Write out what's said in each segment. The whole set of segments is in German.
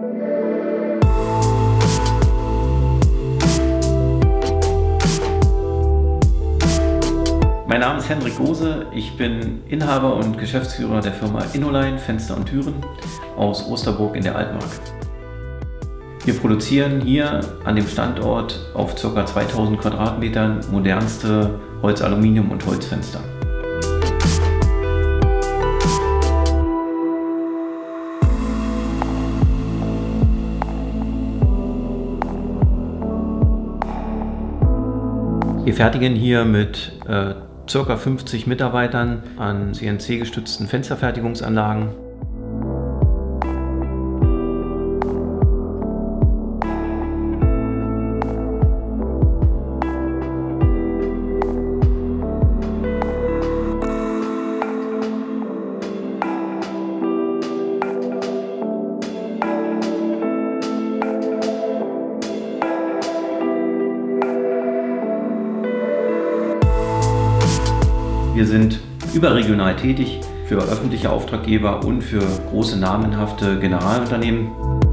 Mein Name ist Hendrik Gose, ich bin Inhaber und Geschäftsführer der Firma Innoline Fenster und Türen aus Osterburg in der Altmark. Wir produzieren hier an dem Standort auf ca. 2000 Quadratmetern modernste Holz-, Aluminium- und Holzfenster. Wir fertigen hier mit ca. 50 Mitarbeitern an CNC-gestützten Fensterfertigungsanlagen. Wir sind überregional tätig für öffentliche Auftraggeber und für große namenhafte Generalunternehmen.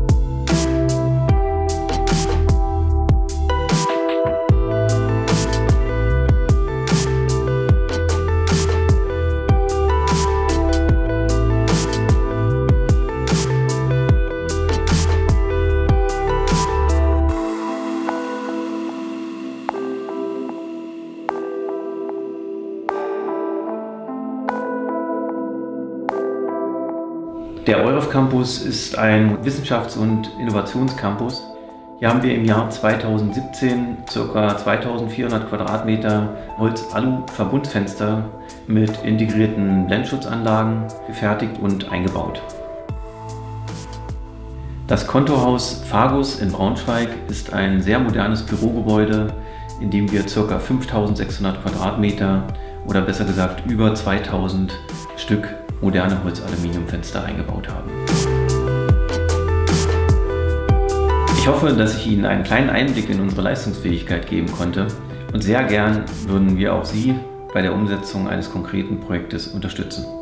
Der EUREF Campus ist ein Wissenschafts- und Innovationscampus. Hier haben wir im Jahr 2017 ca. 2400 Quadratmeter Holz-Alu-Verbundfenster mit integrierten Blendschutzanlagen gefertigt und eingebaut. Das Kontorhaus Fagus in Braunschweig ist ein sehr modernes Bürogebäude, in dem wir ca. 5600 Quadratmeter oder besser gesagt über 2000 Stück moderne Holz-Aluminium-Fenster eingebaut haben. Ich hoffe, dass ich Ihnen einen kleinen Einblick in unsere Leistungsfähigkeit geben konnte und sehr gern würden wir auch Sie bei der Umsetzung eines konkreten Projektes unterstützen.